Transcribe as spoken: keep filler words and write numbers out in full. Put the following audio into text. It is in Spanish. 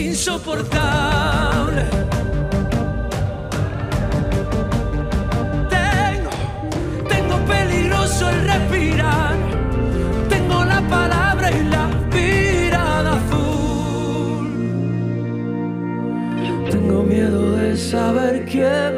insoportable. Tengo, tengo peligroso el respirar. Tengo la palabra y la mirada azul. Tengo miedo de saber quién